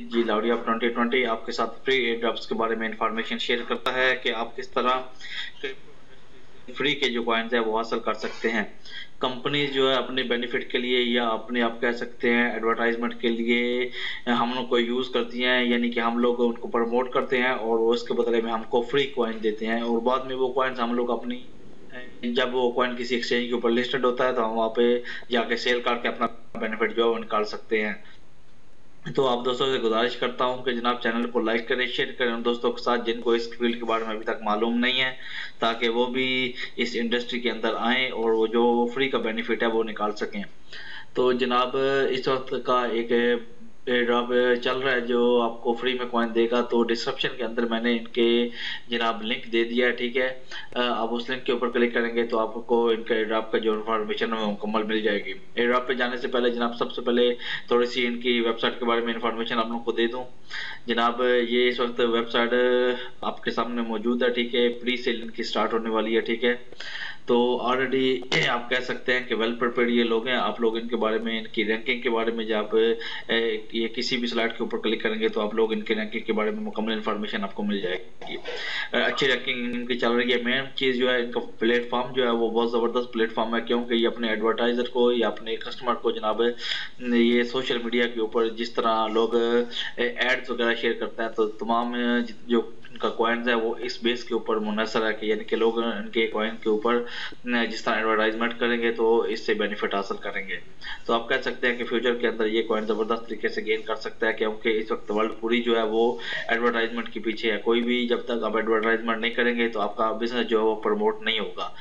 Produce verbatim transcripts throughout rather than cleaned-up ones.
जी लाउडिया twenty twenty आपके साथ free air drops के बारे में इंफॉर्मेशन शेयर करता है कि आप किस तरह फ्री के जो कॉइन्स है वो हासिल कर सकते हैं। कंपनी जो है अपने बेनिफिट के लिए या अपने आप कह सकते हैं एडवर्टाइजमेंट के लिए हम लोग को यूज़ करती हैं, यानी कि हम लोग उनको प्रमोट करते हैं और उसके बदले में हमको फ्री कॉइन देते हैं और बाद में वो कॉइन्स हम लोग अपनी जब वो कॉइन किसी एक्सचेंज के ऊपर लिस्टेड होता है तो हम वहाँ पे जाके सेल करके अपना बेनिफिट जो है वो निकाल सकते हैं। तो आप दोस्तों से गुजारिश करता हूं कि जनाब चैनल को लाइक करें, शेयर करें उन दोस्तों के साथ जिनको इस फील्ड के बारे में अभी तक मालूम नहीं है, ताकि वो भी इस इंडस्ट्री के अंदर आएं और वो जो फ्री का बेनिफिट है वो निकाल सकें। तो जनाब इस वक्त का एक एयर ड्रॉप चल रहा है जो आपको फ्री में कॉइन देगा, तो डिस्क्रिप्शन के अंदर मैंने इनके जनाब लिंक दे दिया है, ठीक है। आप उस लिंक के ऊपर क्लिक करेंगे तो आपको इनका एयर ड्रॉप का जो इन्फॉर्मेशन है वो मुकम्मल मिल जाएगी। एयर ड्रॉप पे जाने से पहले जनाब सबसे पहले थोड़ी सी इनकी वेबसाइट के बारे में इंफॉर्मेशन आप लोगों को दे दूं। जनाब ये इस वक्त वेबसाइट आपके सामने मौजूद है, ठीक है। प्री सेल इनकी स्टार्ट होने वाली है, ठीक है। तो ऑलरेडी आप कह सकते हैं कि वेल प्रिपेयर्ड ये लोग हैं। आप लोग इनके बारे में, इनकी रैंकिंग के बारे में जब ये किसी भी स्लाइड के ऊपर क्लिक करेंगे तो आप लोग इनकी रैंकिंग के बारे में मुकम्मल इन्फॉर्मेशन आपको मिल जाएगी। अच्छी रैंकिंग इनकी चल रही है। मेन चीज़ जो है इनका प्लेटफॉर्म जो है वो बहुत ज़बरदस्त प्लेटफॉर्म है, क्योंकि ये अपने एडवर्टाइज़र को या अपने कस्टमर को जनाब ये सोशल मीडिया के ऊपर जिस तरह लोग एड्स वगैरह शेयर करते हैं, तो तमाम जो इनका कॉइन्स है वो इस बेस के ऊपर मुनसर है कि यानी कि लोग इनके कॉइन के ऊपर जिस तरह एडवर्टाइजमेंट करेंगे तो इससे बेनिफिट हासिल करेंगे। तो आप कह सकते हैं कि फ्यूचर के अंदर ये कॉइन ज़बरदस्त तरीके से गेन कर सकता है, क्योंकि इस वक्त वर्ल्ड पूरी जो है वो एडवर्टाइजमेंट के पीछे है। कोई भी जब तक आप एडवर्टाइजमेंट नहीं करेंगे तो आपका बिजनेस जो है वो प्रमोट नहीं होगा।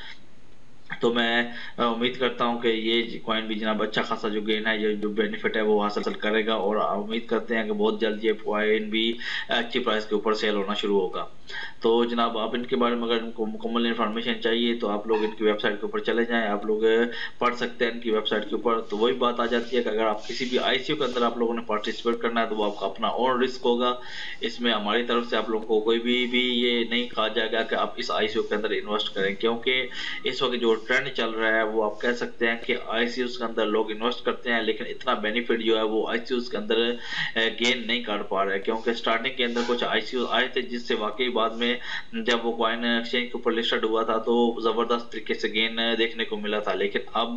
तो मैं उम्मीद करता हूं कि ये कॉइन भी जनाब अच्छा खासा जो गेन है, ये जो बेनिफिट है वो हासिल करेगा और उम्मीद करते हैं कि बहुत जल्द ये कॉइन भी अच्छी प्राइस के ऊपर सेल होना शुरू होगा। तो जनाब आप इनके बारे में अगर इनको मुकम्मल इन्फॉर्मेशन चाहिए तो आप लोग इनकी वेबसाइट के ऊपर चले जाएं, आप लोग पढ़ सकते हैं इनकी वेबसाइट के ऊपर। तो वही बात आ जाती है कि अगर आप किसी भी आईसीयू के अंदर आप लोगों ने पार्टिसिपेट करना है तो वो आपका अपना ओन रिस्क होगा। इसमें हमारी तरफ से आप लोगों को कोई भी भी ये नहीं कहा जाएगा कि आप इस आईसीयू के अंदर इन्वेस्ट करें, क्योंकि इस वक्त जो ट्रेंड चल रहा है वो आप कह सकते हैं कि आईसीयूज के अंदर लोग इन्वेस्ट करते हैं, लेकिन इतना बेनिफिट जो है वो आईसीयूज के अंदर गेन नहीं कर पा रहे हैं, क्योंकि स्टार्टिंग के अंदर कुछ आईसीयू आए थे जिससे वाकई बाद में जब वो कॉइन एक्सचेंज के ऊपर लिस्टेड हुआ था तो जबरदस्त तरीके से गेन देखने को मिला था। लेकिन अब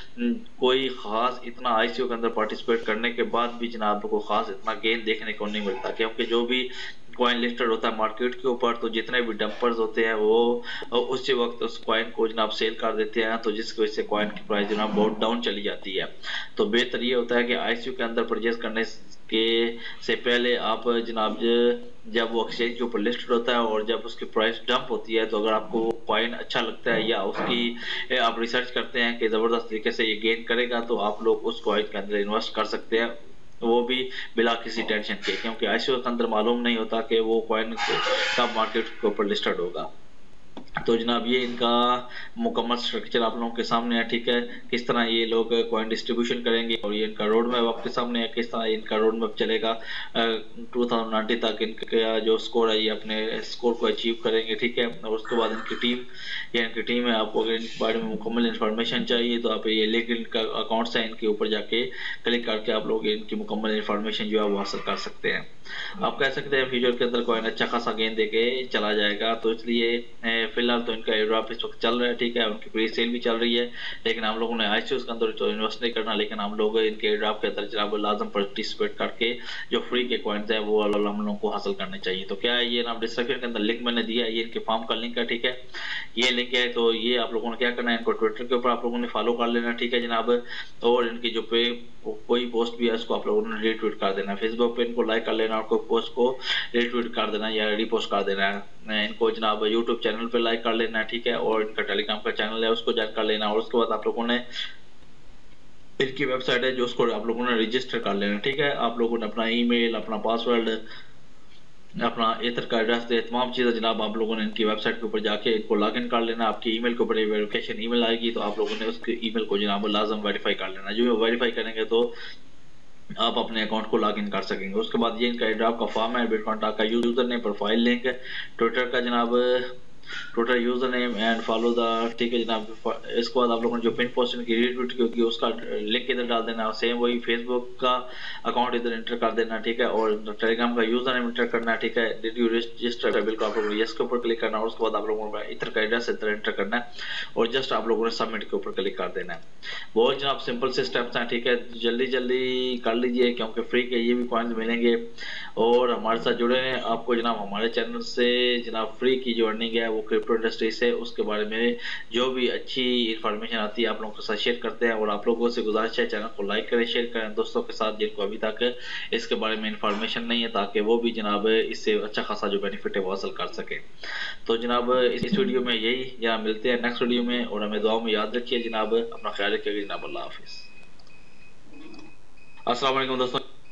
कोई खास इतना आईसीयू के अंदर पार्टिसिपेट करने के बाद भी जनाब को खास इतना गेन देखने को नहीं मिलता, क्योंकि जो भी कॉइन लिस्टेड होता है मार्केट के ऊपर तो जितने भी डंपर्स होते हैं वो उसी वक्त उस कॉइन को जनाब सेल कर देते हैं, तो जिसकी वजह से कॉइन की प्राइस जनाब बहुत डाउन चली जाती है। तो बेहतर ये होता है कि आईसीयू के अंदर परचेज करने के से पहले आप जनाब जब वो एक्सचेंज के ऊपर लिस्टेड होता है और जब उसकी प्राइस डंप होती है तो अगर आपको कॉइन अच्छा लगता है या उसकी आप रिसर्च करते हैं कि ज़बरदस्त तरीके से ये गेन करेगा तो आप लोग उस कॉइन के अंदर इन्वेस्ट कर सकते हैं, वो भी बिना किसी टेंशन के, क्योंकि आईसीयू के अंदर मालूम नहीं होता कि वो कॉइन कब मार्केट के ऊपर लिस्टेड होगा। तो जनाब ये इनका मुकम्मल स्ट्रक्चर आप लोगों के सामने है, ठीक है। किस तरह ये लोग कॉइन डिस्ट्रीब्यूशन करेंगे और ये इनका रोड मैप आपके सामने है, किस तरह इनका रोड मैप चलेगा टू थाउजेंड नाइनटी तक इनका जो स्कोर है ये अपने स्कोर को अचीव करेंगे, ठीक है। और उसके बाद इनकी टीम ये इनकी टीम है। आपको अगर इनके बारे में मुकम्मल इन्फॉर्मेशन चाहिए तो आप ये लिंक इनका अकाउंट्स है इनके ऊपर जाके क्लिक करके आप लोग इनकी मुकम्मल इन्फॉर्मेशन जो है वो हासिल कर सकते हैं। आप कह सकते हैं फ्यूचर के अंदर कॉइन अच्छा खासा गेन देके चला जाएगा, तो इसलिए फिलहाल तो इनका एयर ड्रॉप इस वक्त चल रहा है, ठीक है। उनकी प्री सेल भी चल रही है, लेकिन हम लोगों ने आईसीयूज के अंदर तो इन्वेस्ट नहीं करना, लेकिन हम लोग इनके एयर ड्रॉप के अंदर जनाब लाजम पार्टिसिपेट करके जो फ्री के कॉइन्स है वो हम लोगों को हासिल करने चाहिए। तो क्या है ये ना डिस्क्रिप्शन के अंदर लिंक मैंने दिया है, ये इनके फॉर्म का लिंक है, ठीक है। ये लिंक है तो ये आप लोगों ने क्या करना है, इनको ट्विटर के ऊपर आप लोगों ने फॉलो कर लेना, ठीक है जनाब। और इनकी जो पे कोई पोस्ट भी है उसको आप लोगों ने रीट्वीट कर देना, फेसबुक पे इनको लाइक कर लेना और कोई पोस्ट को रीट्वीट कर देना या रीपोस्ट कर देना है। इनको जनाब यूट्यूब चैनल पे लाइक कर लेना है, ठीक है। और इनका टेलीग्राम का चैनल है उसको ज्वाइन कर लेना और उसके बाद आप लोगों ने इनकी वेबसाइट है जो उसको आप लोगों ने रजिस्टर कर लेना, ठीक है। आप लोगों ने अपना ईमेल, अपना पासवर्ड, अपना एथर का एड्रेस दे तमाम चीज़ें जनाब आप लोगों ने इनकी वेबसाइट के ऊपर जाके इनको लॉग इन कर लेना। आपकी ईमेल के ऊपर वेरिफिकेशन ईमेल आएगी तो आप लोगों ने उसके ईमेल को जनाब लाजम वेरीफाई कर लेना। जो वेरीफाई करेंगे तो आप अपने अकाउंट को लॉग इन कर सकेंगे। उसके बाद ये इनका एड्रॉप का फॉर्म है, बिटकॉइन का user name, profile link, Twitter का जनाब total user name and follow the, ठीक है जनाब। इसके बाद आप लोगों ने जो पिन पोस्ट की रीट्वीट की होगी उसका लिंक इधर डाल देना। सेम वही फेसबुक का अकाउंट इधर एंटर कर देना, ठीक है। और टेलीग्राम का यूजर नेम एंटर करना, ठीक है। डिड यू रजिस्टर, बिल्कुल आप लोगों ने यस के ऊपर क्लिक करना। और उसके बाद आप लोगों को इधर का एड्रेस इधर एंटर करना है और जस्ट आप लोगों ने सबमिट के ऊपर क्लिक कर देना है। बहुत जनाब सिंपल से स्टेप्स हैं, ठीक है। जल्दी जल्दी कर लीजिए क्योंकि फ्री के ये भी कॉइन्स मिलेंगे। और हमारे साथ जुड़े हैं, आपको जनाब हमारे चैनल से जनाब फ्री की जो अर्निंग है वो क्रिप्टो इंडस्ट्री से, उसके बारे में जो भी अच्छी इंफॉर्मेशन आती है आप लोगों के साथ शेयर करते हैं। और आप लोगों से गुजारिश है चैनल को लाइक करें, शेयर करें दोस्तों के साथ जिनको अभी तक इसके बारे में इंफॉर्मेशन नहीं है, ताकि वो भी जनाब इससे अच्छा खासा जो बेनिफिट है वो हासिल कर सके। तो जनाब इस वीडियो में यही, जनाब मिलते हैं नेक्स्ट वीडियो में। और हमें दुआओं में याद रखिए जनाब, अपना ख्याल रखिएगा जनाब। अल्लाह हाफिज़। अस्सलाम वालेकुम दोस्तों।